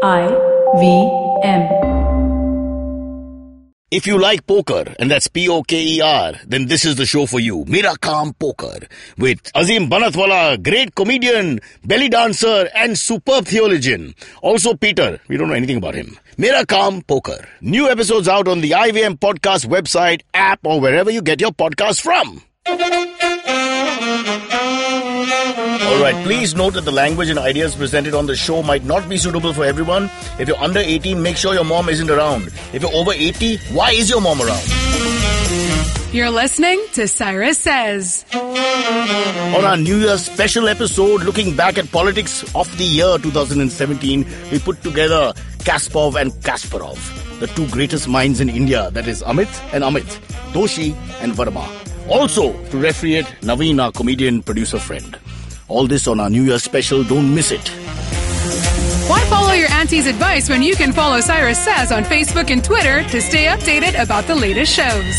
IVM. If you like poker, and that's Poker, then this is the show for you. Mera Kaam Poker. With Azim Banatwala, great comedian, belly dancer, and superb theologian. Also Peter, we don't know anything about him. Mera Kaam Poker. New episodes out on the IVM podcast website, app, or wherever you get your podcasts from. Alright, please note that the language and ideas presented on the show might not be suitable for everyone. If you're under 18, make sure your mom isn't around. If you're over 80, why is your mom around? You're listening to Cyrus Says. On our New Year's special episode, looking back at politics of the year 2017, we put together Kasparov and Kasparov, the two greatest minds in India, that is Amit and Amit, Doshi and Varma. Also, to referee it, Navin, our comedian producer friend. All this on our New Year's special, don't miss it. Why follow your auntie's advice when you can follow Cyrus Says on Facebook and Twitter to stay updated about the latest shows?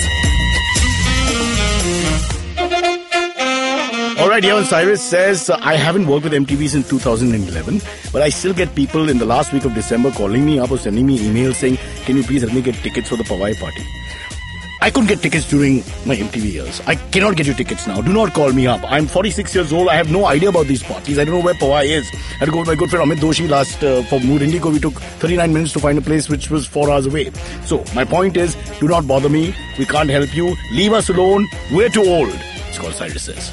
Alright, here on Cyrus Says, I haven't worked with MTV since 2011, but I still get people in the last week of December calling me up or sending me emails saying, can you please help me get tickets for the Pawai party? I couldn't get tickets during my MTV years. I cannot get you tickets now. Do not call me up. I'm 46 years old. I have no idea about these parties. I don't know where Pawai is. I had to go with my good friend Amit Doshi last for Mood Indigo. We took 39 minutes to find a place which was 4 hours away. So, my point is, do not bother me. We can't help you. Leave us alone. We're too old. It's called Cyrus Says.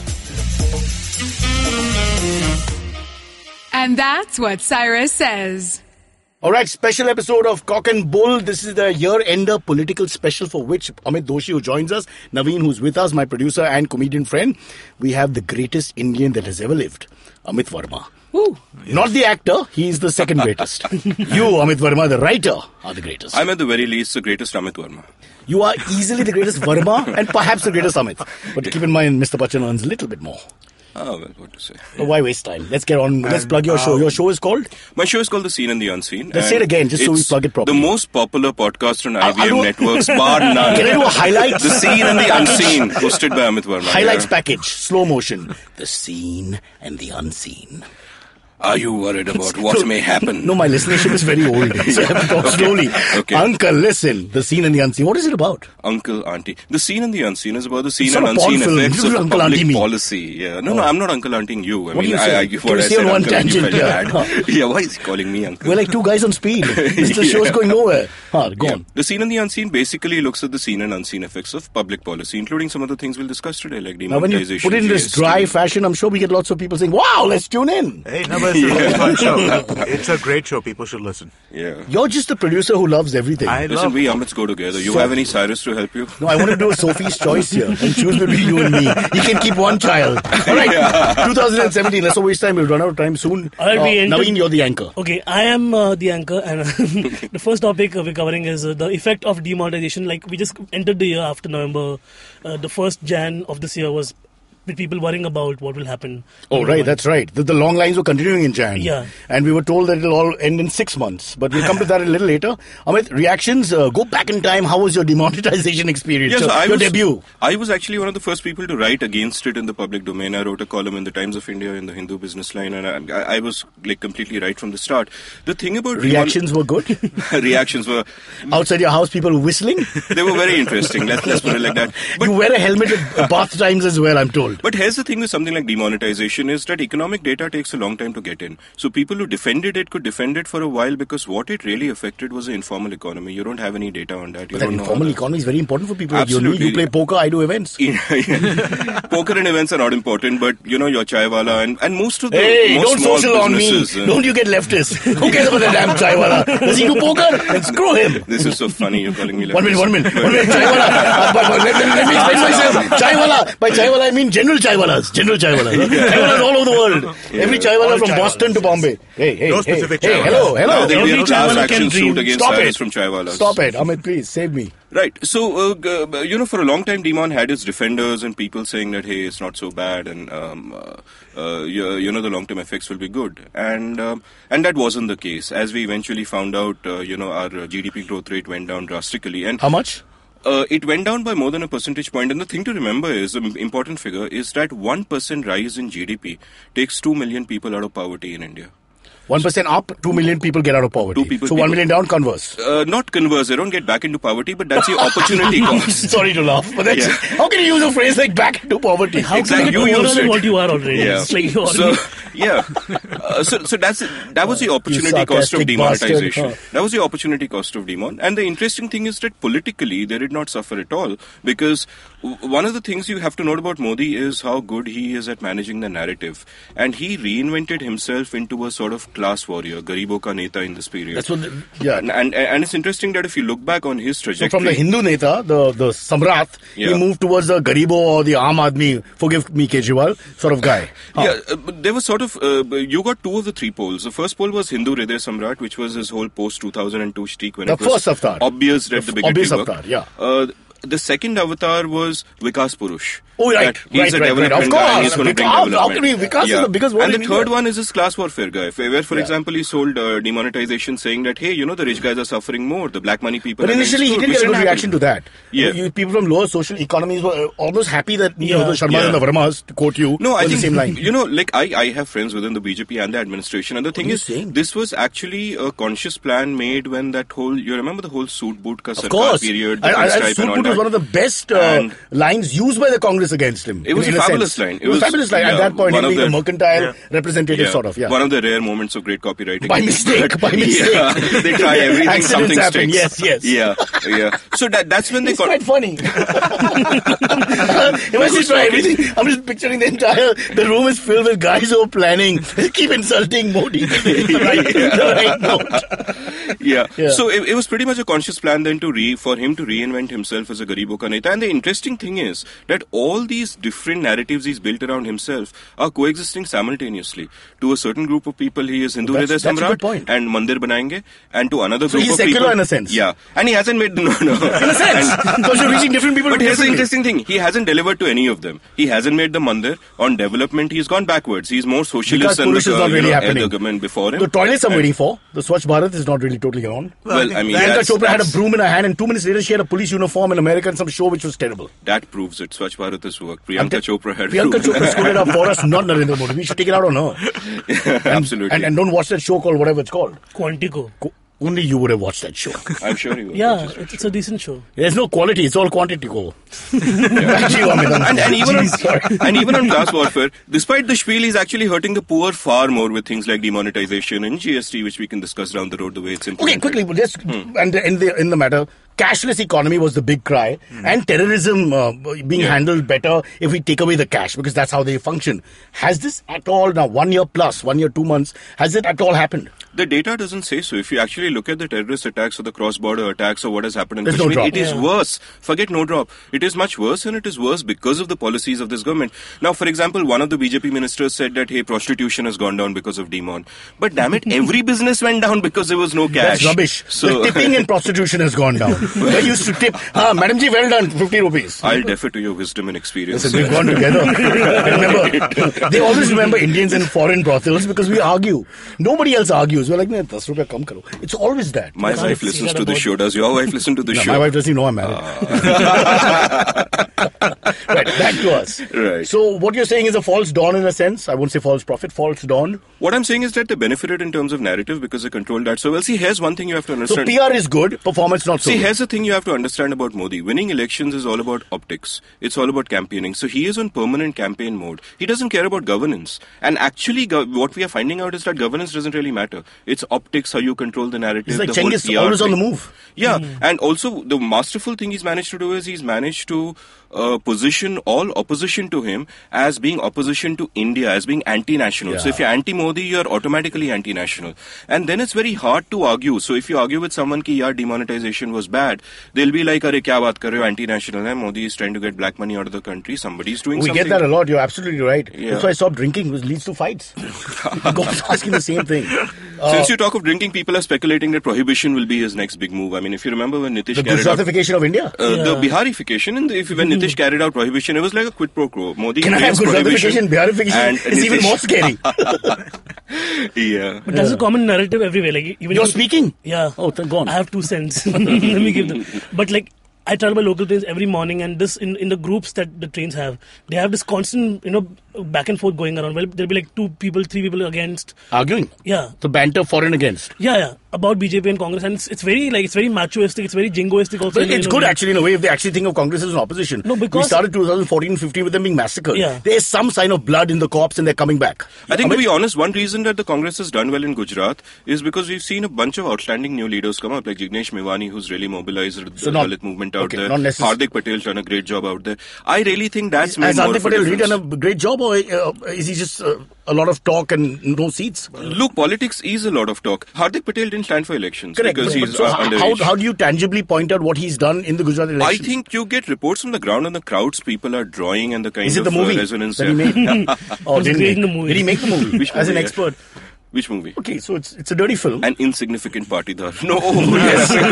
And that's what Cyrus says. Alright, special episode of Cock and Bull. This is the year-ender political special for which Amit Doshi, who joins us, Navin, who's with us, my producer and comedian friend. We have the greatest Indian that has ever lived, Amit Varma. Ooh. Not the actor, he's the second greatest. You, Amit Varma, the writer, are the greatest. I'm at the very least the greatest Amit Varma. You are easily the greatest Varma and perhaps the greatest Amit. But keep in mind, Mr. Bachchan earns a little bit more. Oh, well, what to say. Why waste time? Let's get on. Let's plug your show. Your show is called? My show is called The Seen and the Unseen. Let's say it again, just so we plug it properly. The most popular podcast on IVM networks, bar none. Can I do a highlight? The Seen and the Unseen, hosted by Amit Varma. Highlights package, slow motion. The Seen and the Unseen. Are you worried about what may happen? No, my listenership is very old, so I have to talk slowly. Okay. Uncle, listen. The Seen and the Unseen. What is it about? Uncle, Auntie. The Seen and the Unseen is about the seen It's and not a porn unseen film. effects You of do Uncle public Auntie me. policy. Yeah. No, I'm not Uncle Aunting you. What do you say? Can we stay on one tangent? Yeah, why is he calling me Uncle? We're like two guys on speed. The show's going nowhere. Go on. The Seen and the Unseen basically looks at the seen and unseen effects of public policy, including some of the things we'll discuss today, like Now, when you demonetisation. put it in this dry fashion, I'm sure we get lots of people saying, wow, let's tune in. Hey, no, but it's a really fun show. It's a great show. People should listen. Yeah. You're just the producer who loves everything. Listen, we Amits go together. You have any Cyrus to help you? No, I want to do a Sophie's choice here and choose between you and me. You can keep one child. All right, 2017. Let's not waste time. We'll run out of time soon. Naveen, you're the anchor. Okay, I am the anchor, and the first topic we're covering is the effect of demonetisation. Like, we just entered the year after November. The first Jan of this year was with people worrying about what will happen. Oh, right, that's right. The long lines were continuing in Jan. Yeah. And we were told that it'll all end in 6 months. But we'll come to that a little later. Amit, reactions, go back in time. How was your demonetization experience? Yes, your debut. I was actually one of the first people to write against it in the public domain. I wrote a column in the Times of India in the Hindu Business Line, and I was like completely right from the start. The thing about Reactions were good? Reactions were... Outside your house, people were whistling? They were very interesting. Let's put it like that. But you wear a helmet at bath times as well, I'm told. But here's the thing with something like demonetization is that economic data takes a long time to get in. So people who defended it could defend it for a while because what it really affected was the informal economy. You don't have any data on that. But that informal economy is very important for people like you and me. Absolutely. You play poker, I do events. Poker and events are not important, but you know, your chaiwallah and most of the most don't small social on me. businesses, Don't you get leftist. Who cares about the damn chaiwallah? Does he do poker? Then screw him. This is so funny, you're calling me One leftist. minute. Chaiwallah. Let me explain myself. Chaiwallah. By chaiwallah, I mean general chaiwallas. Chaiwallas all over the world. Every chaiwallah from Boston to Bombay. Hey, hello. Now there will be a class chaiwallah action can suit dream. against Stop Cyrus it. from chaiwallas. Stop it. Amit, please, save me. Right. So, for a long time, Demon had its defenders and people saying that, hey, it's not so bad and, the long-term effects will be good. And that wasn't the case. As we eventually found out, our GDP growth rate went down drastically. And How much? It went down by more than a percentage point. And the thing to remember is, the important figure is that 1% rise in GDP takes 2 million people out of poverty in India. 1% up, 2 million people get out of poverty. So 1 million down, converse. Not converse. They don't get back into poverty, but that's the opportunity cost. Sorry to laugh, but that's how can you use a phrase like back into poverty? How Exactly. can you You get used than it. what you are already? Yeah. It's like you So that was the opportunity cost of sarcastic demonetization. bastard. That was the opportunity cost of demon. And the interesting thing is that politically they did not suffer at all, because one of the things you have to note about Modi is how good he is at managing the narrative, and he reinvented himself into a sort of class warrior, Garibo ka Neta in this period. That's what. And it's interesting that if you look back on his So trajectory, from the Hindu Neta, the Samrat, he moved towards the Garibo or the Aam Aadmi, forgive me Kejriwal, sort of guy. but there was sort of, you got two of the three poles. The first pole was Hindu Hriday Samrat, which was his whole post-2002 shtick when The it was first avatar. obvious that the bigotry obvious worked. avatar, yeah. The second avatar was Vikas Purush. Oh, right, That he's a right. development Of guy, course. he's going to bring Vikas, development. how can we- Vikas is the biggest word And in the third India. one is this class warfare guy, where, for example, he sold demonetization, saying that, hey, the rich guys are suffering more, the black money people But are initially, he getting didn't screwed, get a which good reaction to happen. that. Yeah. People from lower social economies were almost happy that the Sharmas Yeah. and the Varmas, to quote you, No, were I in the think, same line. I have friends within the BJP and the administration, and the thing are you is, saying? this was actually a conscious plan made when that whole, you remember the whole suit boot ka Of sarkar course. period, the And pinstripe and all Sudput was that. one of the best And- lines used by the Congress against him. It was in a fabulous sense. line. It was a fabulous line. At that point, one him of being a the- mercantile representative, sort of. Yeah. One of the rare moments of great copywriting. By mistake, by mistake. Yeah, they try everything, Accidents something happen, sticks. yes. Yeah. So that's when they It's got... quite funny. Imagine try everything. I'm just picturing the room is filled with guys who are planning. Keep insulting Modi. The right note. Yeah. Yeah. So it was pretty much a conscious plan then for him to reinvent himself as a Garibo ka Neta. And the interesting thing is that all these different narratives he's built around himself are coexisting simultaneously. To a certain group of people, he is Hindu Hriday That's a good Samrat point. and Mandir Banayenge, and to another group he's of secular people... in a sense. Yeah. And he hasn't made... No. In a sense. Because you're reaching different people. But here's the differently. interesting thing. He hasn't delivered to any of them. He hasn't made the mandir. On development, he's gone backwards. He's more socialist Because than Purush is not really happening. the government before him. The toilets I'm And- waiting for. The Swachh Bharat is not really totally on. Well, I mean, Priyanka that's- Chopra had a that's- broom in her hand, and 2 minutes later she had a police uniform in America and some show which was terrible. That proves it. Swachh Bharat has worked. Priyanka Chopra had Priyanka proven Chopra screwed it up for us, not Narendra Modi. We should take it out on her. Absolutely. And don't watch that show called whatever it's called. Quantico. Only you would have watched that show. I'm sure he will. Yeah, it's a decent show. There's no quality, it's all quantity. Go. Back to you, Amit. And even on class warfare, despite the spiel, he's actually hurting the poor far more with things like demonetization and GST, which we can discuss down the road the way it's Okay, implemented. quickly, but just and in the matter, cashless economy was the big cry, and terrorism being handled better if we take away the cash, because that's how they function. Has this at all now 1 year plus, 1 year 2 months? Has it at all happened? The data doesn't say so. If you actually look at the terrorist attacks or the cross-border attacks or what has happened in There's no Kashmir, drop. it is worse. Forget no drop. It is much worse, and it is worse because of the policies of this government. Now, for example, one of the BJP ministers said that, hey, prostitution has gone down because of demon. But damn it, every business went down because there was no cash. That's rubbish. So The tipping in prostitution has gone down. They used to tip, Madam Ji, well done, 50 rupees. I'll defer to your wisdom and experience. Listen, we've gone together. Remember, they always remember Indians in foreign brothels because we argue. Nobody else argues. We're like, "Nahin, 10 rupees kam karo." It's always that. My wife listens to the show. Does your wife listen to the No, show? my wife doesn't even know I'm married. Right, back to us. Right. So what you're saying is a false dawn in a sense. I won't say false prophet, false dawn. What I'm saying is that they benefited in terms of narrative because they controlled that so well. See, here's one thing you have to So understand. PR is good, performance not so See, good. here's the thing you have to understand about Modi. Winning elections is all about optics. It's all about campaigning. So he is on permanent campaign mode. He doesn't care about governance. And actually, what we are finding out is that governance doesn't really matter. It's optics, how you control the narrative. It's like the whole Cengiz, PR always on the thing. move. Yeah, and also the masterful thing he's managed to do is he's managed to position all opposition to him as being opposition to India, as being anti-national. So Yeah. if you're anti-Modi, you're automatically anti-national. And then it's very hard to argue. So if you argue with someone ki yaar demonetization was bad, they'll be like, "Arey kya baat kar rahe ho, anti-national hai, Modi is trying to get black money out of the country, somebody's doing We something." get that a lot. You're absolutely right. Yeah. That's why I stopped drinking, which leads to fights. God's asking the same thing. Since you talk of drinking, people are speculating that prohibition will be his next big move. I mean, if you remember when Nitish The carried out Gujratification of India. the Biharification, and when Nitish carried out prohibition, it was like a quid pro quo. Modi Can I have claims prohibition, Gujratification? Biharification is even Nitish- more scary. Yeah. But that's a common narrative everywhere. Like even You're if- speaking? Yeah. Oh, thank God. I have 2 cents. Let me give them. But like I travel by local trains every morning, and this in the groups that the trains have, they have this constant back and forth going around. Well, there'll be like 2 people, 3 people against. Arguing. Yeah. So banter for and against. Yeah. About BJP and Congress, and it's very machoistic. It's very jingoistic also. But it's good actually in a way if they actually think of Congress as an opposition. No, because we started 2014-15 with them being massacred. Yeah. There's some sign of blood in the corpse and they're coming back. I think to be honest, one reason that the Congress has done well in Gujarat is because we've seen a bunch of outstanding new leaders come up, like Jignesh Mevani, who's really mobilized the Dalit movement out there. Hardik Patel's done a great job out there. I really think that's made more of a difference. Has Hardik Patel really done a great job, or is he just a lot of talk and no seats? Look, politics is a lot of talk. Hardik Patel didn't stand for elections. Correct. Because he's so underage. How do you tangibly point out what he's done in the Gujarat elections? I think you get reports from the ground and the crowds people are drawing and the kind is it of the movie resonance that he made? Did he make the movie? Which as movie, an expert? Which movie? Okay, so it's a dirty film. An insignificant partydar. No, yes, I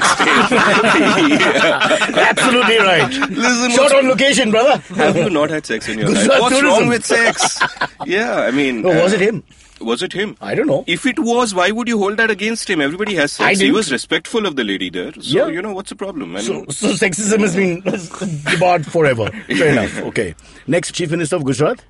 could have sex tape. Absolutely right. Listen, shot on location, brother. Have you not had sex in your life? Gujarat What's tourism. wrong with sex? Yeah, I mean... No, was it him? Was it him? I don't know. If it was, why would you hold that against him? Everybody has sex. He was respectful of the lady there. So, what's the problem? So sexism has been debarred forever. Fair enough. Okay. Next, Chief Minister of Gujarat?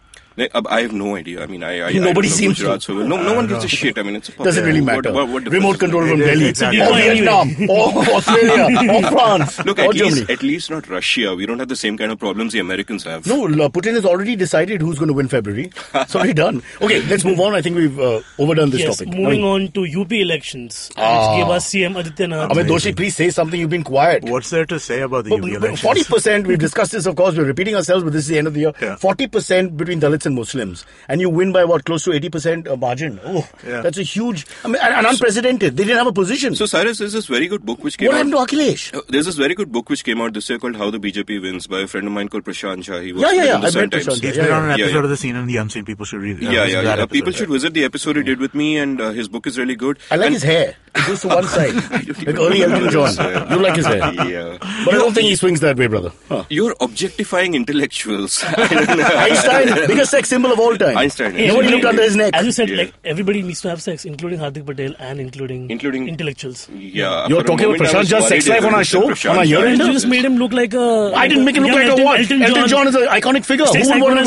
I have no idea. I mean, nobody seems Gujarat, to. So no one gives a shit. I mean, it's a doesn't really matter. What remote control from Delhi, exactly. or Vietnam, or Australia, or France, Look, or Germany. at least not Russia. We don't have the same kind of problems the Americans have. No, Putin has already decided who's going to win February. It's already done. Okay, let's move on. I think we've overdone this topic. Moving on to UP elections, which gave us CM Adityanath. Amit Doshi, please say something. You've been quiet. What's there to say about the UP elections? 40%, we've discussed this, of course, we're repeating ourselves, but this is the end of the year. Yeah. 40% between Dalits and Muslims. And you win by what, close to 80% margin. Oh, that's a huge, and unprecedented. They didn't have a position. So, Cyrus, there's this very good book which came out. What happened to Akhilesh? There's this very good book which came out this year called How the BJP Wins by a friend of mine called Prashant Shah. He was I the met Sun Prashant. Times. He's been on an episode of The Seen and the Unseen. People should read it. People should visit the episode he did with me, and his book is really good. I like his hair. It goes to one side. Like early Elton John. You like his hair. Yeah. But I don't think he swings that way, brother. You're objectifying intellectuals. Einstein, biggest sex symbol of all time. Einstein. Nobody looked under his neck. As you said, like everybody needs to have sex, including Hardik Patel and including intellectuals. Yeah. You're talking about Prashant Jha's sex life on our show? On our year-end? You just made him look like a... I didn't make him look like a what? Elton John is an iconic figure. Who wouldn't want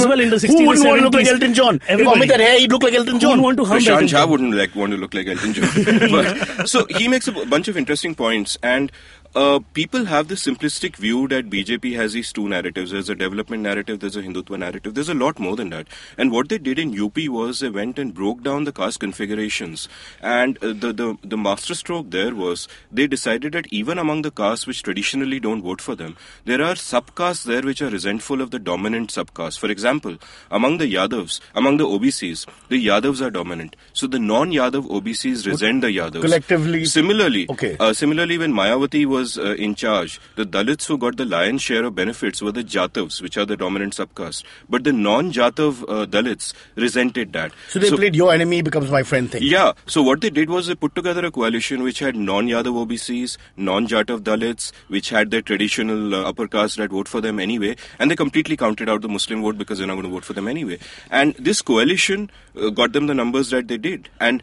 to look like Elton John? If Amit had hair, he'd look like Elton John. Prashant Jha wouldn't want to look like Elton John. But, so he makes a bunch of interesting points, and people have this simplistic view that BJP has these two narratives. There's a development narrative, there's a Hindutva narrative. There's a lot more than that. And what they did in UP was they went and broke down the caste configurations. And the masterstroke there was they decided that even among the castes which traditionally don't vote for them, there are subcastes there which are resentful of the dominant subcaste. For example, among the Yadavs, among the OBCs, the Yadavs are dominant. So the non-Yadav OBCs resent the Yadavs. Collectively? Similarly, when Mayawati was in charge, the Dalits who got the lion's share of benefits were the Jatavs, which are the dominant subcaste. But the non-Jatav Dalits resented that. So they played your enemy becomes my friend thing. Yeah. So what they did was they put together a coalition which had non-Yadav OBCs, non-Jatav Dalits, which had their traditional upper caste that vote for them anyway, and they completely counted out the Muslim vote because they're not going to vote for them anyway. And this coalition got them the numbers that they did. And,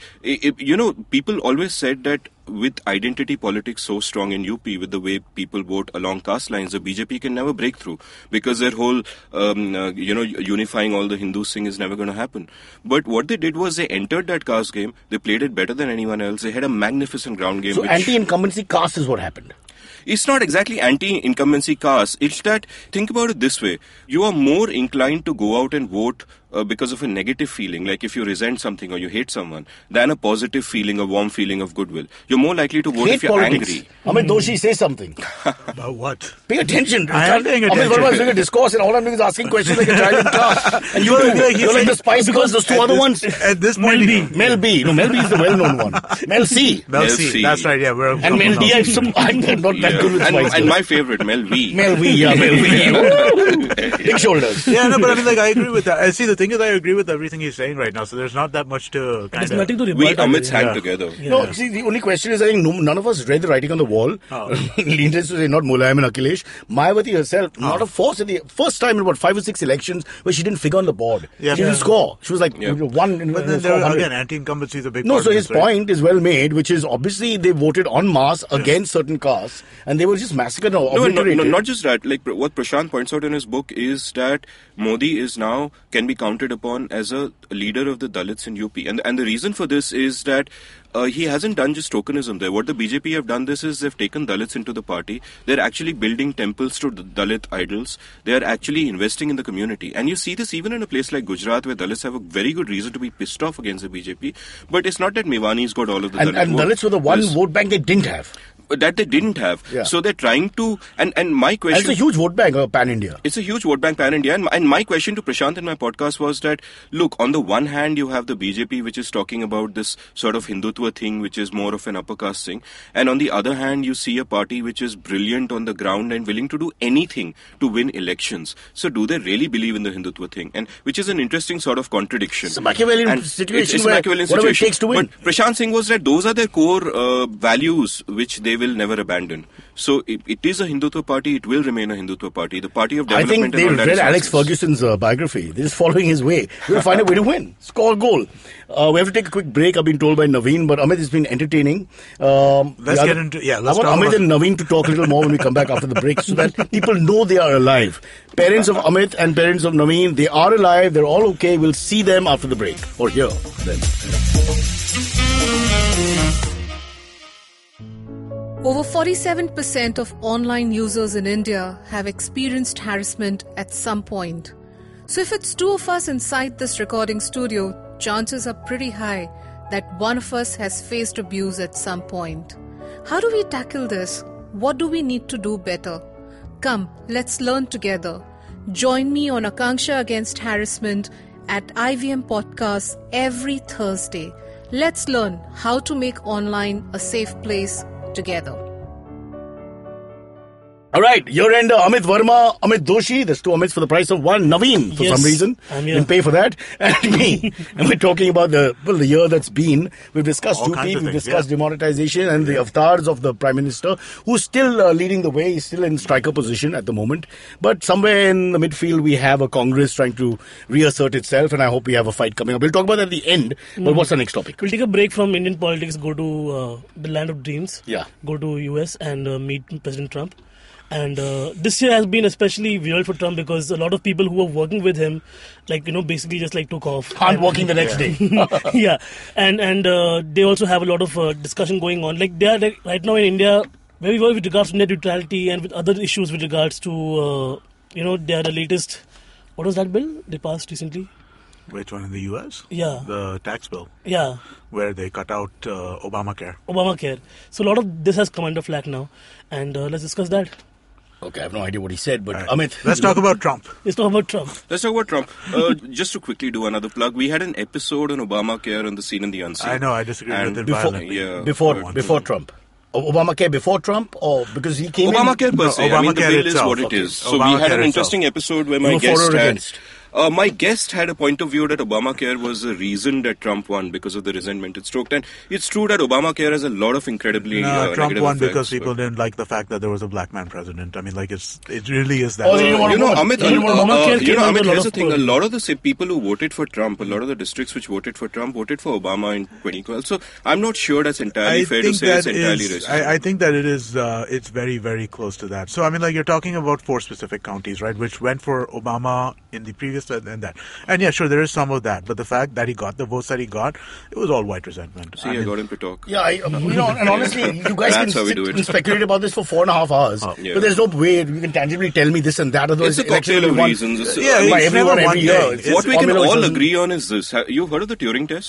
people always said that with identity politics so strong in UP, with the way people vote along caste lines, the BJP can never break through because their whole, unifying all the Hindus thing is never going to happen. But what they did was they entered that caste game. They played it better than anyone else. They had a magnificent ground game. So anti-incumbency caste is what happened. It's not exactly anti-incumbency caste. It's that, think about it this way. You are more inclined to go out and vote because of a negative feeling, like if you resent something or you hate someone, than a positive feeling, a warm feeling of goodwill. You're more likely to vote if you're angry. Amit Doshi, say something. About what? Pay attention. I am paying attention. Amit Varma is doing a discourse and all I'm doing is asking questions like a child in class. And you're like the Spice Girls, those two other ones. At this point, Mel B. No, Mel B is the well-known one. Mel C. Mel C. That's right, yeah. And Mel D, I'm not that good with Spice Girls. And my favorite, Mel V. Mel V, yeah, Mel V. Big shoulders. Yeah, no, but I mean, like, I agree with that. I see the thing thing is, I agree with everything he's saying right now, so there's not that much to There's kind of... nothing to We rebut. Amit's hang Yeah. together. No, see, the only question is, I think none of us read the writing on the wall. Needless to say, not Mulayam and Akhilesh. Mayawati herself, not a force in the first time in about 5 or 6 elections where she didn't figure on the board. Yeah. She didn't score. She was like Yeah. one in But then there are, again, anti-incumbency is a big No, part so of his this, right? point is well made, which is obviously they voted en masse against certain castes and they were just massacred or No, obliterated. not just that. Like what Prashant points out in his book is that Modi is now can be counted upon as a leader of the Dalits in UP, and the reason for this is that he hasn't done just tokenism there. What the BJP have done this is they've taken Dalits into the party. They're actually building temples to Dalit idols. They are actually investing in the community, and you see this even in a place like Gujarat where Dalits have a very good reason to be pissed off against the BJP. But it's not that Mewani's got all of the Dalit and vote. Dalits were the one There's- vote bank they didn't have. that they didn't have. Yeah. So they're trying to, and my And question... it's a huge vote bank, pan-India. It's a huge vote bank pan-India. And my question to Prashant in my podcast was that, look, on the one hand, you have the BJP, which is talking about this sort of Hindutva thing, which is more of an upper caste thing. And on the other hand, you see a party which is brilliant on the ground and willing to do anything to win elections. So do they really believe in the Hindutva thing? And which is an interesting sort of contradiction. It's a Machiavellian And situation it's a where Machiavellian whatever it situation. takes to win. But Prashant Singh was that those are their core values which they will never abandon. So it is a Hindutva party. It will remain a Hindutwa party. The party of I development. think they and all that read is Alex nonsense. Ferguson's biography. They're just following his way. We'll find a way to win. Score a goal. We have to take a quick break. I've been told by Navin, but Amit has been entertaining. Let's I get into... Yeah, let's want talk Amit about... and Navin to talk a little more when we come back after the break so that people know they are alive. Parents of Amit and parents of Navin, they are alive. They're all okay. We'll see them after the break. Or here, then. Over 47% of online users in India have experienced harassment at some point. So if it's two of us inside this recording studio, chances are pretty high that one of us has faced abuse at some point. How do we tackle this? What do we need to do better? Come, let's learn together. Join me on Akanksha Against Harassment at IVM Podcasts every Thursday. Let's learn how to make online a safe place together. All right, your ender, Amit Varma, Amit Doshi. There's two Amits for the price of one. Naveen, for Yes, some reason, I'm here. didn't pay for that. And me. And we're talking about the year that's been. We've discussed All kinds UP, of we've things, discussed yeah. demonetization and the avatars of the Prime Minister, who's still leading the way. He's still in striker position at the moment. But somewhere in the midfield, we have a Congress trying to reassert itself, and I hope we have a fight coming up. We'll talk about that at the end. But what's the next topic? We'll take a break from Indian politics, go to the land of dreams. Yeah. Go to US and meet President Trump. And this year has been especially weird for Trump because a lot of people who were working with him, basically just took off. Aren't working the next day. Yeah, and they also have a lot of discussion going on. They are right now in India where we were with regards to net neutrality and with other issues with regards to they are the latest. What was that bill they passed recently? Which one, in the US? Yeah. The tax bill, Yeah, where they cut out Obamacare. Obamacare. So a lot of this has come under flack now, and let's discuss that. Okay, I have no idea what he said, but Right. Amit. Let's talk about Trump. Let's talk about Trump. Let's talk about Trump. Just to quickly do another plug, we had an episode on Obamacare on the Seen and the Unseen. I know, I disagree And with it Before, violently. Yeah. before Trump. Obamacare before Trump, or because he came Obamacare in? per se. I mean, the Obamacare bill is itself. what it Okay. is. So we Obamacare had an itself. interesting episode where You my were for guest or had... against? My guest had a point of view that Obamacare was the reason that Trump won because of the resentment it stoked. And it's true that Obamacare has a lot of incredibly Trump negative won effects, because people but- didn't like the fact that there was a black man president. I mean, it really is that. Oh, they didn't want You know, to vote. Amit, They didn't want to vote. Obamacare came under a lot here's the of thing. A pull. lot of the people who voted for Trump, a lot of the districts which voted for Trump, voted for Obama in 2012. So I'm not sure that's entirely fair to say it's entirely racist. I think that it is. It's very, very close to that. So I mean, you're talking about 4 specific counties, right, which went for Obama in the previous and that. And yeah, sure, there is some of that, but the fact that he got the votes that he got, it was all white resentment. See, I got him to talk. Yeah, and honestly, you guys That's can how we sit do it. and speculate about this for 4.5 hours. Yeah. But there's no way you can tangibly tell me this and that. Otherwise, It's a election cocktail will of be won reasons. Yeah, by it's everyone never one every year. thing. It's What we can formula which all doesn't- agree on is this. You've heard of the Turing test?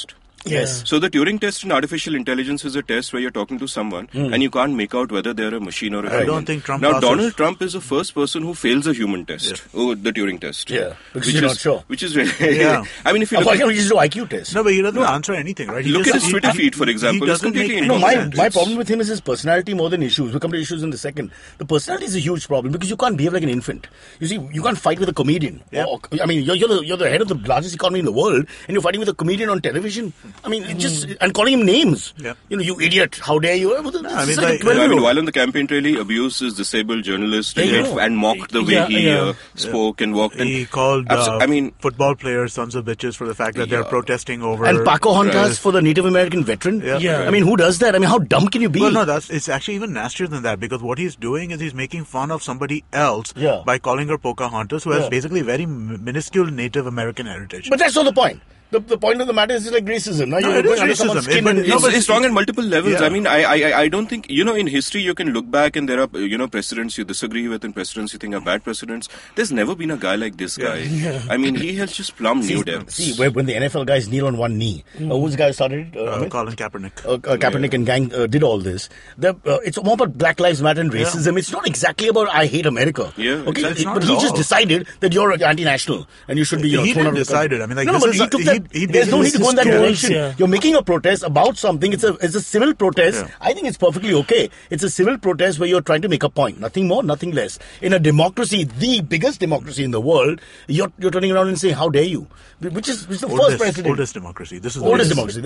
Yes. So the Turing test in artificial intelligence is a test where you're talking to someone and you can't make out whether they're a machine or a human. I don't think Trump Now, passes. Donald Trump is the first person who fails a human test. Oh, the Turing test. Yeah, because you're not sure. Which is really... Yeah. I mean, if you look Why at... can't we just do IQ test? No, but he doesn't answer anything, right? Look at his Twitter feed, for example. It's completely make No, any my sense. problem with him is his personality more than issues. We'll come to issues in a second. The personality is a huge problem because you can't behave like an infant. You see, you can't fight with a comedian. Yeah. I mean, you're the head of the largest economy in the world, and you're fighting with a comedian on television. I mean, it just and calling him names. Yeah. You know, you idiot. How dare you? I mean, like, while on the campaign trail, he abused his disabled journalist and mocked the way he spoke and walked. He called football players sons of bitches for the fact that they're protesting over... And Pocahontas for the Native American veteran. Yeah. I mean, who does that? I mean, how dumb can you be? Well, no, it's actually even nastier than that because what he's doing is he's making fun of somebody else by calling her Pocahontas, who has basically very minuscule Native American heritage. But that's not the point. The point of the matter is like racism. Now No, it is racism. It's wrong on multiple levels. Yeah. I mean, I don't think, in history you can look back and there are, precedents you disagree with and precedents you think are bad precedents. There's never been a guy like this guy. Yeah. I mean, he has just plumbed new depths. See, when the NFL guys kneel on one knee, who's the guy who started it? Colin Kaepernick. Kaepernick and gang did all this. It's more about Black Lives Matter and racism. Yeah. It's not exactly about I hate America. Yeah, okay, exactly. But he just decided that you're anti-national and you should be. He thrown out didn't of the decide it. I mean, like, no, but he took that. There's no need to go in that direction. Yeah. You're making a protest about something. It's a civil protest. Yeah. I think it's perfectly okay. It's a civil protest where you're trying to make a point. Nothing more, nothing less. In a democracy, the biggest democracy in the world, you're turning around and saying, "How dare you?" Which is the first president. Oldest democracy. This is oldest democracy.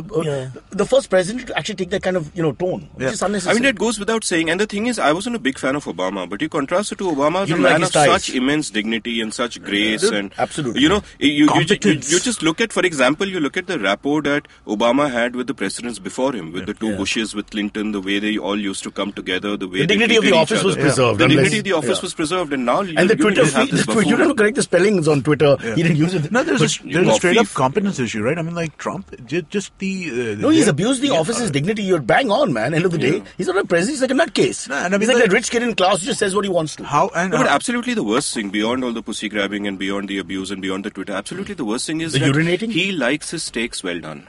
The first president to actually take that kind of tone, which is unnecessary. I mean, it goes without saying. And the thing is, I wasn't a big fan of Obama, but you contrast it to Obama, the man of such immense dignity and such grace and absolutely. You just look at, for example, you look at the rapport that Obama had with the presidents before him, with the two Bushes, with Clinton, the way they all used to come together, the way the dignity of the office was preserved. The dignity of the office was presered, and now and the Twitter feed, you don't correct the spellings on Twitter. He didn't use it. No, there's a straight up competence issue, right? I mean, like Trump, just the no, he's abused the office's dignity. You're bang on, man. End of the day, he's not a president. He's like a nutcase. No, and I mean, he's like that rich kid in class who just says what he wants to. But absolutely the worst thing, beyond all the pussy grabbing and beyond the abuse and beyond the Twitter, absolutely the worst thing is the urinating. He likes his steaks well done.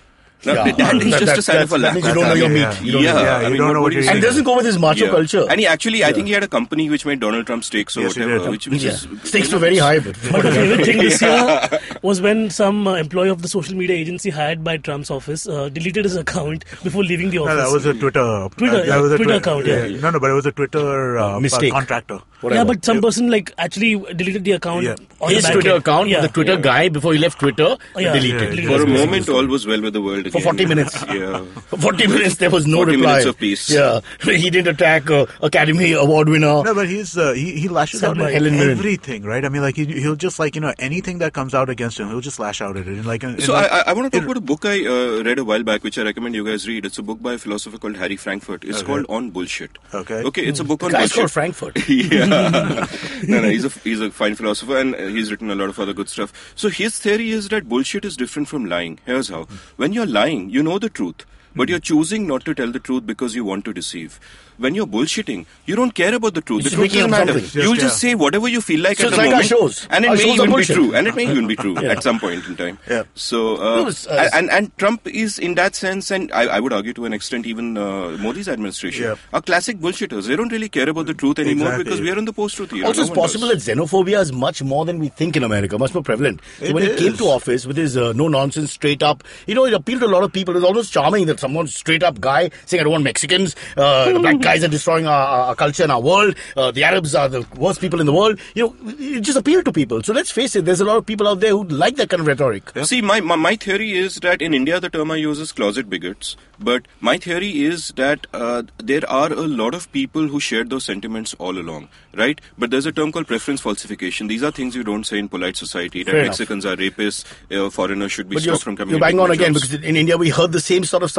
That is just a sign of a lack. You don't know your meat. You don't know what you're saying. And it doesn't go with his macho culture. And he actually, I think he had a company which made Donald Trump steaks or whatever. Which is steaks were very high. But the favorite thing this year was when some employee of the social media agency hired by Trump's office deleted his account before leaving the office. No, that was a Twitter account. No, but it was a Twitter mistake. Contractor. Whatever. Yeah, but some person actually deleted the account. On his Twitter account, the Twitter guy before he left Twitter deleted. For a moment, all was well with the world. For 40 minutes. For 40 minutes, there was no 40 reply. minutes of peace. Yeah. He didn't attack Academy Award winner. No, but he lashes out at everything, right? I mean, like, he'll just, like, anything that comes out against him, he'll just lash out at it. So I want to talk about a book I read a while back, which I recommend you guys read. It's a book by a philosopher called Harry Frankfurt. It's called On Bullshit. Okay, it's a book on bullshit. Guy's called Frankfurt. Yeah. No, he's a fine philosopher, and he's written a lot of other good stuff. So his theory is that bullshit is different from lying. Here's how. When you're lying, you know the truth, but you're choosing not to tell the truth because you want to deceive. When you're bullshitting, you don't care about the truth. The truth doesn't matter. You'll just say whatever you feel like at the moment. Shows. And it may even be true. And it may even be true at some point in time. Yeah. So, and Trump is in that sense, and I would argue to an extent even Modi's administration, are classic bullshitters. They don't really care about the truth anymore because we are in the post-truth era. Also, it's possible that xenophobia is much more than we think in America, much more prevalent. So when he came to office with his no-nonsense, straight-up, it appealed to a lot of people. It was almost charming that someone straight-up guy saying, I don't want Mexicans, the black guys are destroying our culture and our world. The Arabs are the worst people in the world. It just appealed to people. So let's face it, there's a lot of people out there who like that kind of rhetoric. Yeah. See, my theory is that in India the term I use is closet bigots. But my theory is that there are a lot of people who shared those sentiments all along, right? But there's a term called preference falsification. These are things you don't say in polite society. That Mexicans are rapists, foreigners should be stopped from coming. You're bang on again because in India we heard the same sort of stuff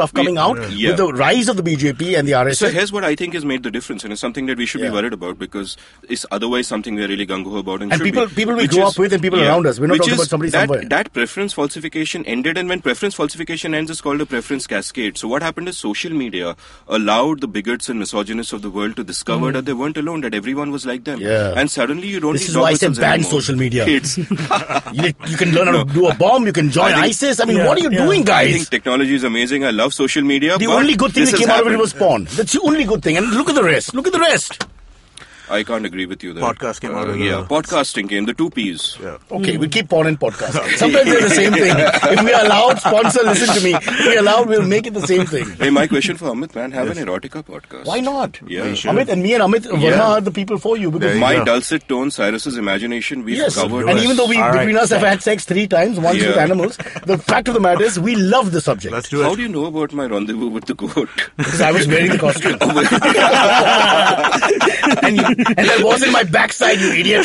stuff coming out with the rise of the BJP and the RSS. So here's what I think has made the difference, and it's something that we should be worried about, because it's otherwise something we're really gung-ho about. And people we grew up with and people around us. We're not talking about somebody somewhere. That preference falsification ended, and when preference falsification ends, it's called a preference cascade. So what happened is social media allowed the bigots and misogynists of the world to discover that they weren't alone, that everyone was like them. Yeah. And suddenly you don't This need is why I dog said whistles ban anymore. social media. Kids. You can learn how to do a bomb. You can join ISIS. I mean, what are you doing, guys? I think technology is amazing. I love social media. The but only good thing this that has came out of it happened. was porn. That's the only good thing. And look at the rest. Look at the rest. I can't agree with you there. Podcast came out of Yeah, podcasting came. The two Ps. Yeah. Okay, we keep porn and podcasting. Sometimes they're the same thing. If we are allowed, sponsor, listen to me. If we are allowed, we'll make it the same thing. Hey, my question for Amit, man, have an erotica podcast. Why not? Yeah. Amit and me and Amit Varma are the people for you. Because My dulcet tone, Cyrus's imagination, we've covered. And even though between us have right. had sex 3 times, once with animals, the fact of the matter is we love the subject. Let's do it. How do you know about my rendezvous with the goat? Because I was wearing the costume. and that was in my backside, you idiot.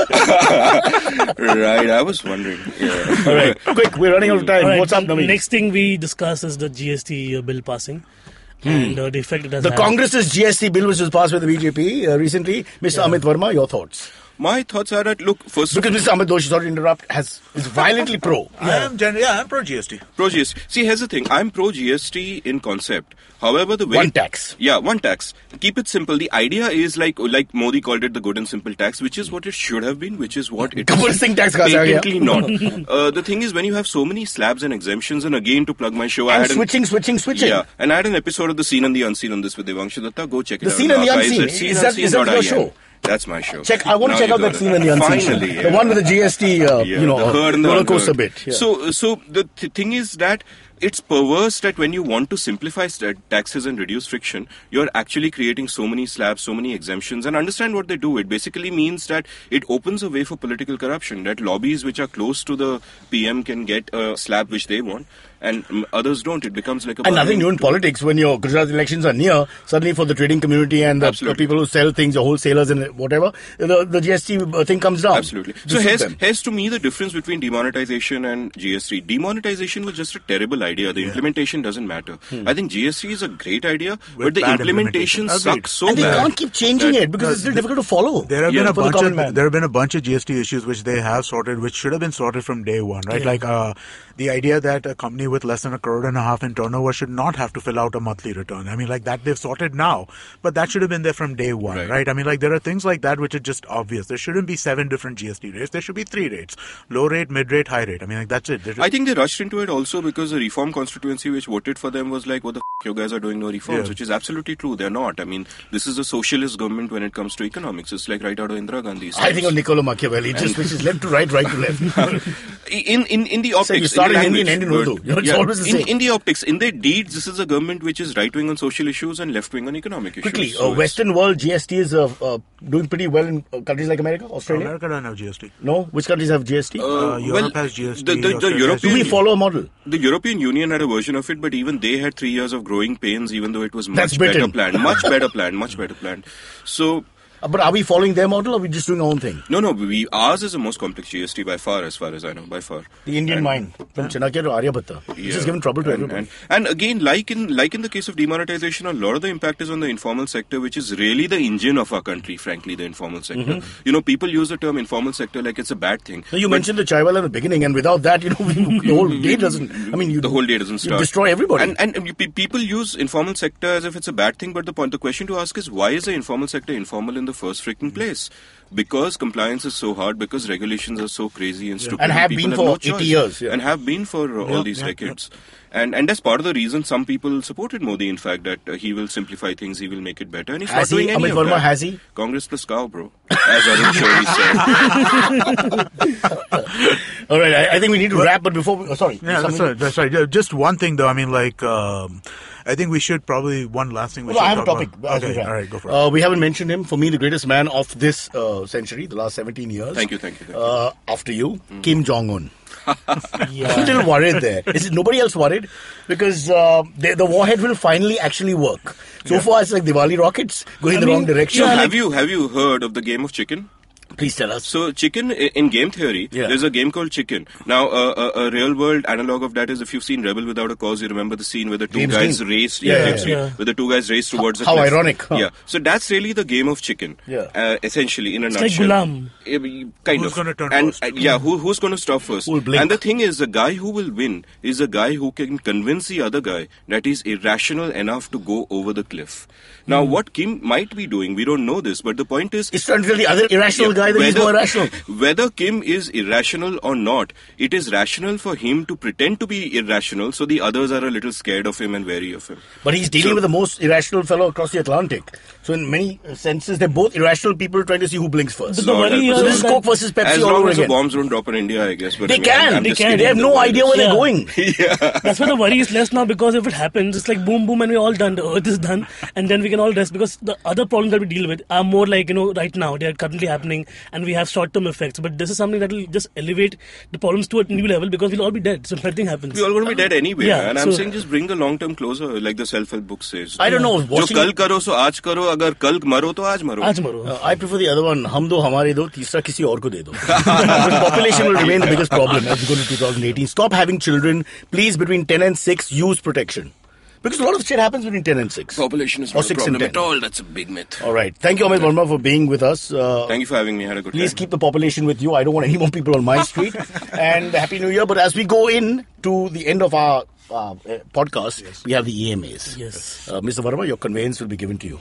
Right, I was wondering. Yeah. All right, quick, we're running out of time. All right, What's up, Navin? Next thing we discuss is the GST bill passing and the effect it has The had. Congress's GST bill, which was passed by the BJP recently. Mr. Amit Varma, your thoughts? My thoughts are that, look, first of all, Because Mr. Amit Doshi, sorry to interrupt, is violently pro. I'm pro GST. pro GST. See, here's the thing. I'm pro GST in concept. However, the way One tax. Yeah, one tax. Keep it simple. The idea is like Modi called it the good and simple tax, which is what it should have been, which is what it Kabul is. Singh tax ka ja gaya. Patently not. The thing is, when you have so many slabs and exemptions, and again to plug my show, I And had switching. Yeah, and I had an episode of The Seen and the Unseen on this with Devanshu Datta. Go check it The out. Seen and the Archives Unseen. at Seen Is Unseen that your .in. show? That's my show. I want to check out that Scene and the Unseen. Finally, The one with the GST, the herd and the roller coaster unheard. bit. Yeah. So the thing is that it's perverse that when you want to simplify taxes and reduce friction, you're actually creating so many slabs, so many exemptions. And understand what they do. It basically means that it opens a way for political corruption, that lobbies which are close to the PM can get a slab which they want, and others don't. It becomes like a... And nothing new in politics. When your Gujarat elections are near, suddenly for the trading community and the people who sell things, the wholesalers and whatever, the GST thing comes down. Absolutely. So here's to me the difference between demonetization and GST. Demonetization was just a terrible idea. The implementation doesn't matter. I think GST is a great idea, but the implementation sucks so and they bad. can't keep changing it because it's still difficult to follow. There have been a for the bunch common of man. there have been a bunch of GST issues which they have sorted, which should have been sorted from day one, right? Like the idea that a company with less than $1.5 crore in turnover should not have to fill out a monthly return. I mean, like that they've sorted now, but that should have been there from day one, right? I mean, like there are things like that which are just obvious. There shouldn't be 7 different GST rates. There should be 3 rates: low rate, mid rate, high rate. I mean, like that's it. I think they rushed into it also because the reform constituency which voted for them was like, what the f*** you guys are doing no reforms, which is absolutely true. They're not. I mean, this is a socialist government when it comes to economics. It's like right out of Indira Gandhi's I think of Niccolo Machiavelli, just which is left to right, right to left. in the optics, So you start in Hindi and end in language, Urdu. It's always the same. in the optics, in their deeds, this is a government which is right wing on social issues and left wing on economic issues. Quickly, So it's- Western world GST is doing pretty well in countries like America, Australia. America doesn't have GST. No, which countries have GST? Europe has GST. The Australia has European- Do we follow a model? The European Union had a version of it, but even they had 3 years of growing pains, even though it was That's much better Britain. planned. Much better planned. So, But are we following their model or are we just doing our own thing? no, ours is the most complex GST by far, as far as I know, by far. The Indian mind, from Chanakya to Aryabhatta, which has given trouble to everybody. And again, like in the case of demonetization, a lot of the impact is on the informal sector, which is really the engine of our country, frankly, the informal sector. You know, people use the term informal sector like it's a bad thing. So you mentioned the chaiwallah in the beginning, and without that, the whole day doesn't. I mean, the whole day doesn't start. You destroy everybody. And people use informal sector as if it's a bad thing, but the question to ask is, why is the informal sector informal in the first freaking place? Because compliance is so hard, because regulations are so crazy and stupid. And have people been for no 80 choice. years. Yeah. And have been for all these decades. And that's part of the reason some people supported Modi, in fact, that he will simplify things, he will make it better. And he's Has not he? doing any Amit of Varma, that. has he? Congress plus cow, bro. As Arun Shourie said. All right, I think we need to wrap, but before we... sorry. Yeah, that's right. Yeah, just one thing though. I mean, like, I think we should probably one last thing. I have a topic. Okay, all right, go for it. We haven't mentioned him. For me, the greatest man of this century, the last 17 years. Thank you. After you, Kim Jong-un. I'm a little worried there. Is it nobody else worried? Because the warhead will finally actually work. So far, it's like Diwali rockets going in the wrong direction. So have you heard of the game of chicken? Please tell us. So chicken, in game theory, there's a game called Chicken. Now, a real world analog of that is if you've seen Rebel Without a Cause, you remember the scene where the two guys raced. Where the two guys raced towards a cliff. How ironic. Huh? Yeah. So that's really the game of Chicken. Essentially, in a nutshell. It's like Gulam. Kind who's of. Gonna turn and first? Who's going to stop first? Who'll blink? And the thing is, the guy who will win is a guy who can convince the other guy that he's irrational enough to go over the cliff. Now, what Kim might be doing, we don't know this, but the point is... It's trying to tell the other irrational guy that he's more rational. Whether Kim is irrational or not, it is rational for him to pretend to be irrational, so the others are a little scared of him and wary of him. But he's dealing with the most irrational fellow across the Atlantic. So in many senses, they're both irrational people trying to see who blinks first. The worry so this is Coke versus Pepsi as all long over as again. the bombs don't drop in India, I guess. But They can. They have no idea where they're going. That's why the worry is less now, because if it happens, it's like boom, boom, and we're all done. The earth is done, and then we can all rest, because the other problems that we deal with are more like, right now, they are currently happening, and we have short-term effects. But this is something that will just elevate the problems to a new level, because we'll all be dead. So nothing happens. We're all going to be dead anyway. Yeah, and I'm saying just bring the long-term closer, like the self-help book says. I don't know. Jo kal karo, so aaj karo. Agar kal maro, to aaj maro. Aaj maro. I prefer the other one. Hum do, hamare do, तीसरा किसी और को दे दो. Population will remain the biggest problem as we go to 2018. Stop having children. Please, between 10 and 6, use protection. Because a lot of shit happens between 10 and 6. Population is or not a 6 problem and 10. at all. That's a big myth. All right. Thank you, Amit Varma, for being with us. Thank you for having me. I had a good Please time. keep the population with you. I don't want any more people on my street. And Happy New Year. But as we go in to the end of our podcast, we have the EMAs. Yes. Mr. Varma, your conveyance will be given to you.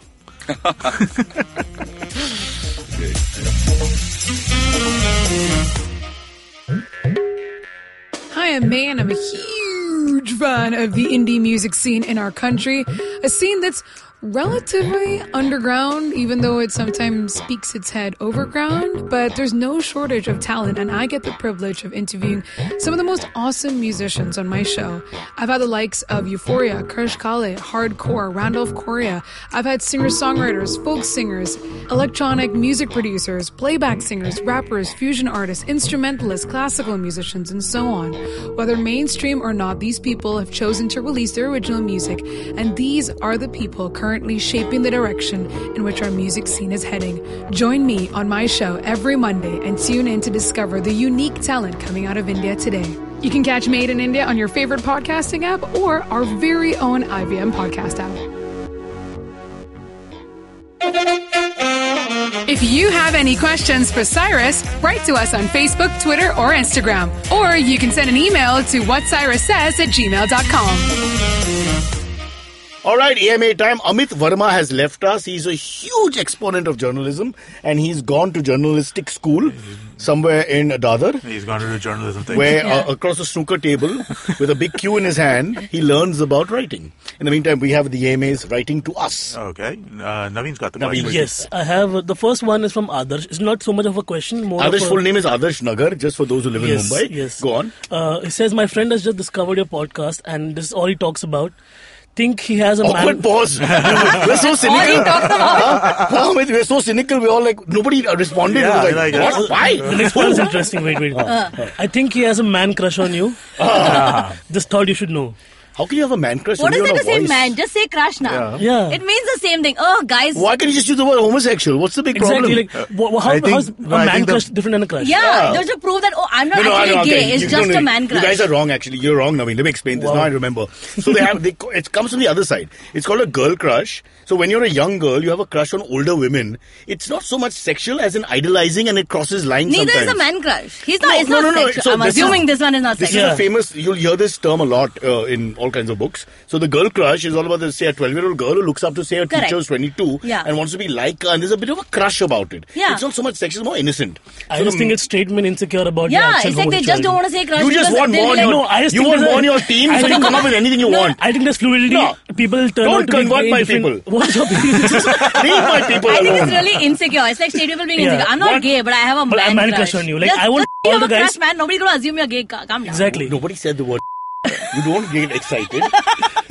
Hi, I'm May, and I'm a huge fan of the indie music scene in our country. A scene that's relatively underground, even though it sometimes speaks its head overground. But there's no shortage of talent, and I get the privilege of interviewing some of the most awesome musicians on my show. I've had the likes of Euphoria, Krish Kale, Hardcore, Randolph Correa. I've had singer-songwriters, folk singers, electronic music producers, playback singers, rappers, fusion artists, instrumentalists, classical musicians, and so on. Whether mainstream or not, these people have chosen to release their original music, and these are the people currently shaping the direction in which our music scene is heading. Join me on my show every Monday and tune in to discover the unique talent coming out of India today. You can catch Made in India on your favorite podcasting app or our very own IVM podcast app. If you have any questions for Cyrus, write to us on Facebook, Twitter, or Instagram. Or you can send an email to whatcyrussays@gmail.com. All right, EMA time. Amit Varma has left us. He's a huge exponent of journalism, and he's gone to journalistic school somewhere in Dadar. He's gone to do journalism thing. Where across a snooker table with a big cue in his hand, he learns about writing. In the meantime, we have the EMAs writing to us. Okay. Navin's got the Navin. question. Yes, I have. The first one is from Adarsh. It's not so much of a question, more Adarsh's of a... full name is Adarsh Nagar, just for those who live in Mumbai. Yes. Go on. He says, my friend has just discovered your podcast, and this is all he talks about. Think he has a Awkward pause. We're so cynical. We're so cynical. We're all like, nobody responded. Yeah, We're like, what? Why? The next one is interesting. Wait. I think he has a man crush on you. Just thought you should know. How can you have a man crush? What on is you there on to a say voice? man? Just say crush now. Yeah. It means the same thing. Oh, guys. Why can't you just use the word homosexual? What's the big Exactly. problem? Like, how's a man crush different than a crush? Yeah, just to prove that, I'm not actually gay. It's just a man crush. You guys are wrong, actually. You're wrong, Navin. Let me explain this. Now I remember. So it comes from the other side. It's called a girl crush. So when you're a young girl, you have a crush on older women. It's not so much sexual as in idolizing, and it crosses lines Neither sometimes. is a man crush. He's not. No, not no. sexual. So I'm assuming this one is not This sexual. is a famous, you'll hear this term a lot in all kinds of books. So the girl crush is all about, say, a 12-year-old girl who looks up to, say, a teacher who's 22 and wants to be like her, and there's a bit of a crush about it. Yeah. It's not so much sexual, it's more innocent. I just think it's straight men insecure about the Yeah, actual it's like they just don't want to say crush. You just want more on your team, so you come up with anything you want. I think there's fluidity. No. People turn out to be convert my different. people. What's your Leave my people I think alone. it's really insecure. It's like straight people being insecure. I'm not gay, but I have a man crush on you. Like, Just I want you all have the a guys... crush, man. Nobody's going to assume you're gay. Calm down. Exactly. Nobody said the word. You don't get excited.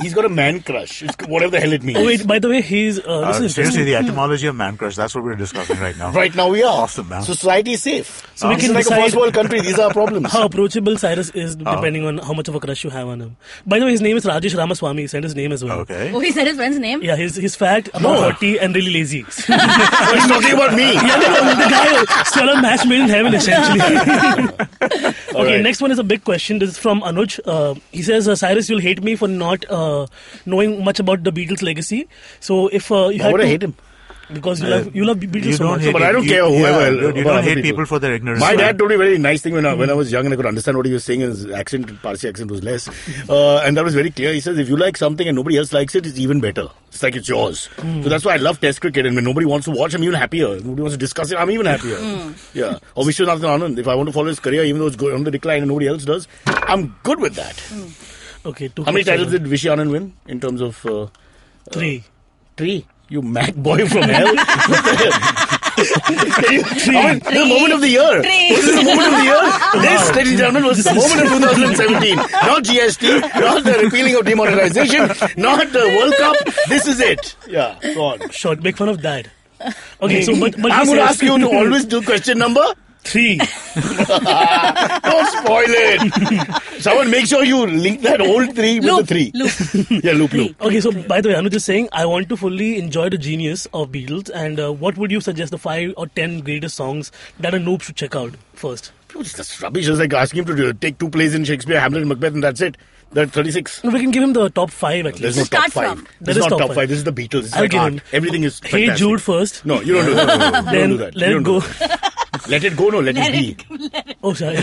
He's got a man crush. It's whatever the hell it means. Oh wait, by the way, he's seriously, the etymology of man crush. That's what we're discussing right now. Right now we are. Awesome, man. So society is safe. So we This can is like a decide first world country. These are our problems. how approachable Cyrus is depending on how much of a crush you have on him. By the way, his name is Rajesh Ramaswamy. He sent his name as well. Okay. Oh, he said his friend's name? Yeah, he's fat, about 40, and really lazy. He's talking about me. The guy still a match made in heaven, essentially. Okay, right. next one is a big question. This is from Anuj. He says, Cyrus, you'll hate me for not knowing much about the Beatles' legacy. So if you Why had would to, I hate him? because you love Beatles You so don't much. hate But I don't care whoever. You about don't other hate people for their ignorance. My dad told me a very nice thing when I was young and I could understand what he was saying. His accent, Parsi accent was less. And that was very clear. He says, if you like something and nobody else likes it, it's even better. It's like it's yours. So that's why I love Test cricket. And when nobody wants to watch, I'm even happier. Nobody wants to discuss it, I'm even happier. Yeah. Or Vishwanathan Anand. If I want to follow his career, even though it's on the decline and nobody else does, I'm good with that. Okay, two How many questions. titles did Vishy Anand win in terms of... 3. 3? You Mac boy from hell. The moment of the year. This is the moment of the year. This, ladies and gentlemen, was the moment of 2017. Not GST, not the repealing of demonetisation, not the World Cup. This is it. Yeah, go on. Short, make fun of that. Okay, so but I'm he going to says- ask you to always do question number 3. Don't spoil it. Someone make sure you link that old 3 with the 3. Yeah, loop. Okay, so by the way, Anuj is saying, I want to fully enjoy the genius of Beatles, and what would you suggest the 5 or 10 greatest songs that a noob should check out first? That's rubbish. It's like asking him to take 2 plays in Shakespeare, Hamlet and Macbeth, and that's it. That's 36. No, we can give him the top 5 at There's least. no top Start 5. from. This is not top 5. This is the Beatles. It's I'll like give art. him. Everything is Hey fantastic. Jude first. No, you don't do that. You don't Then do that. let You it don't go. do that. Let it go, no, let it be. Oh, sorry.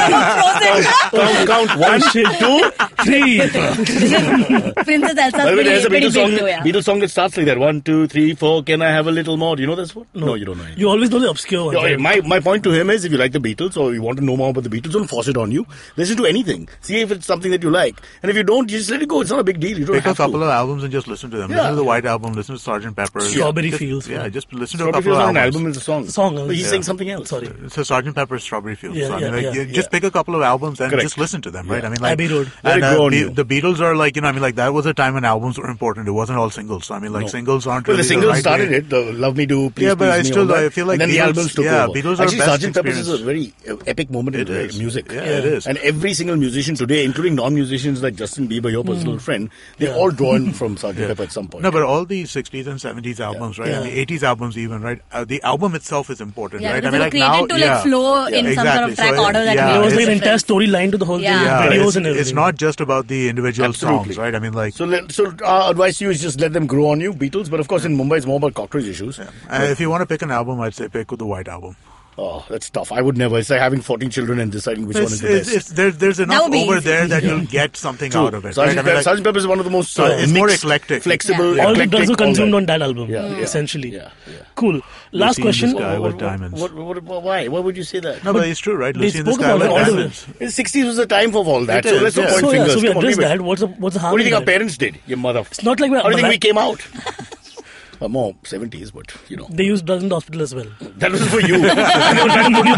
Count 1, 2, 3. Princess Elsa's By the way, there's a pretty Beatles big song. too, yeah. Beatles song that starts like that. 1, 2, 3, 4. Can I have a little more? Do you know this one? No, you don't know. You always know the obscure ones. Yeah, my point to him is, if you like the Beatles or you want to know more about the Beatles, don't force it on you. Listen to anything. See if it's something that you like. And if you don't, you just let it go. It's not a big deal. You don't Pick a have couple to. of albums and just listen to them. Yeah. Listen to the White Album, listen to Sgt. Pepper's. Strawberry Just- Fields. Yeah, just listen to a Strawberry couple Fields of on an albums. album is a song. Song, But he's yeah. saying something else. Sorry. It's a Sgt. Pepper's Strawberry Fields. Yeah, so, I mean, yeah, like, yeah. just pick a couple of albums and Correct. just listen to them, right? Yeah. I mean, like, Abbey Road. Let and it grow on you. the Beatles are like, that was a time when albums were important. It wasn't all singles. So, I mean, like, singles aren't Well, really the singles right started way. it. The Love Me Do, Please Yeah, but Please I Me, still- all that. I feel like and then the Beatles- albums took yeah, over. Beatles are Actually, best Sgt. Pepper's is a experience. very epic moment in It is. music. Yeah, it is. And every single musician today, including non-musicians like Justin Bieber, your personal friend, they all draw in from Sgt. Pepper at some point. No, but all the 60s and 70s albums, right? Yeah. And the 80s albums even, right? The album itself is important, Yeah, right? because I mean, they like were now, created to like flow in some sort of track order that yeah, There made was a like an entire difference. storyline to the whole Yeah. thing. Videos it's, and everything. it's not just about the individual Absolutely. songs, right? I mean, like, So our advice to you is just let them grow on you, Beatles. But of course, in Mumbai, it's more about cockroach issues. if you want to pick an album, I'd say pick the White Album. Oh, that's tough. I would never. It's like having 14 children and deciding which one is the best. There's enough would be over easy. there that you'll get something out of it. Right? I mean, like, Sgt. Pepper is one of the most it's more mixed, eclectic. flexible, all the eclectic, drugs were all consumed that. on that album, Yeah, yeah. essentially. Yeah, yeah. Cool. Last Lucy in question. the Sky with Diamonds. Why? Why would you say that? No, but it's true, right? They Lucy in the spoke Sky about with it all the Diamonds. The 60s was the time for all that. It So is, let's not yeah. point So, fingers. so we Come on, addressed leave it. that. What's the harm What do you in think our that? parents did? Your mother. It's not like we're... How do you think we came out? More 70s, but you know. They used drugs in the hospital as well. That was for you. They were trying to put you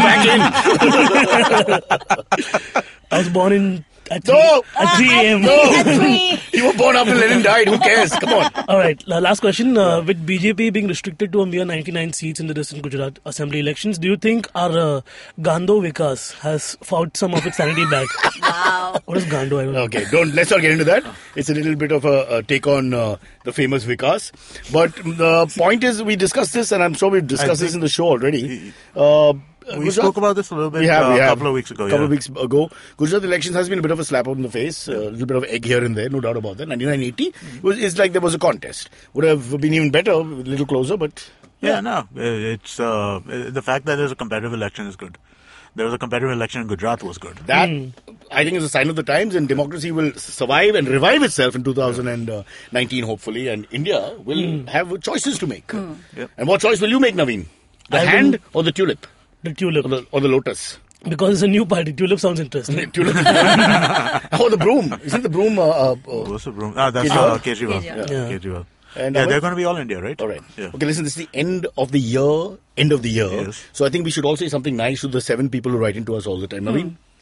back in. I was born in... At No! 3 a.m. You were born after Lenin died. Who cares? Come on. All right, last question. With BJP being restricted to a mere 99 seats in the recent Gujarat Assembly elections, do you think our Gandho Vikas has found some of its sanity back? Wow. What is Gandho? I don't know. Okay, let's not get into that. It's a little bit of a take on the famous Vikas. But the point is, we discussed this, and I'm sure we've discussed this in the show already. We spoke about this a little bit We have. a couple of weeks ago. Couple of weeks ago. Gujarat elections has been a bit of a slap in the face, a little bit of egg here and there, no doubt about that. 1980 it's like there was a contest. Would have been even better, a little closer, but Yeah, no. It's the fact that there's a competitive election is good. There was a competitive election in Gujarat was good. that I think is a sign of the times, and democracy will survive and revive itself in 2019, hopefully, and India will have choices to make. Yep. And what choice will you make, Navin? The I will- hand or the tulip? The tulip. Or the lotus? Because it's a new party. Tulip sounds interesting. Tulip. Oh, the broom. Isn't the broom... What's the broom? That's Kejriwal. Kejriwal. Kejriwal. Yeah. Kejriwal. And Yeah, our- they're going to be all India, right? All right. Yeah. Okay, listen, this is the end of the year. Yes. So I think we should all say something nice to the 7 people who write into us all the time. Naveen?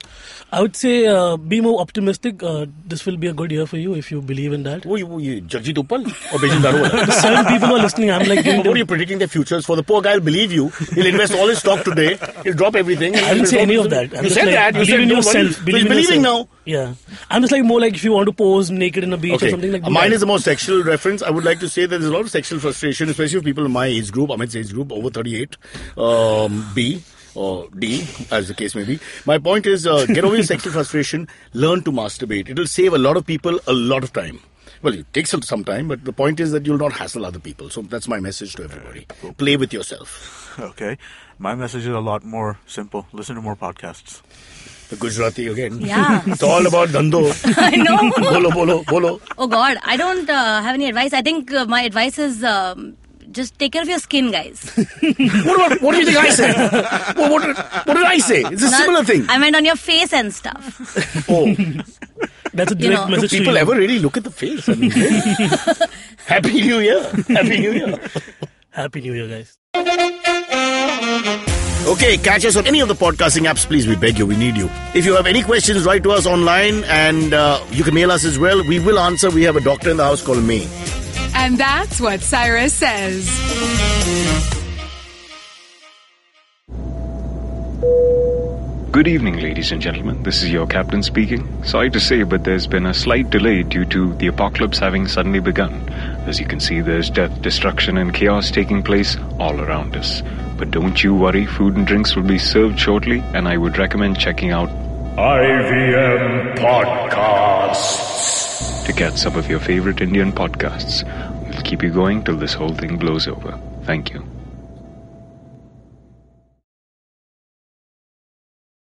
I would say be more optimistic. This will be a good year for you if you believe in that. Jagjit Uppal or Bejan Daroda? The 7 people who are listening, I'm like... What are you predicting their futures for? The poor guy will believe you. He'll invest all his stock today. He'll drop everything. I didn't say any of that. You said that. You said in yourself. He's believing now. Yeah. I'm just like more like if you want to pose naked in a beach or something like that. Mine is the most sexual reference. I would like to say that there's a lot of sexual frustration, especially for people in my age group, Amit's age group, over 38, B. Or D, as the case may be. My point is, get over your sexual frustration, learn to masturbate. It'll save a lot of people a lot of time. Well, it takes some time, but the point is that you'll not hassle other people. So that's my message to everybody. Play with yourself. Okay. My message is a lot more simple. Listen to more podcasts. The Gujarati again. Yeah. It's all about dhando. I know. Bolo. Oh God, I don't have any advice. I think my advice is just take care of your skin, guys. What do you think I said? What did I say? It's a similar thing. I meant on your face and stuff. Oh. That's a direct message. Do people ever really look at the face? I mean, Happy New Year. Happy New Year. Happy New Year, guys. Okay, catch us on any of the podcasting apps. Please, we beg you, we need you. If you have any questions, write to us online and you can mail us as well. We will answer. We have a doctor in the house called May. And that's what Cyrus says. Good evening, ladies and gentlemen. This is your captain speaking. Sorry to say, but there's been a slight delay due to the apocalypse having suddenly begun. As you can see, there's death, destruction, and chaos taking place all around us. But don't you worry, food and drinks will be served shortly, and I would recommend checking out IVM Podcasts to get some of your favorite Indian podcasts. We'll keep you going till this whole thing blows over. Thank you.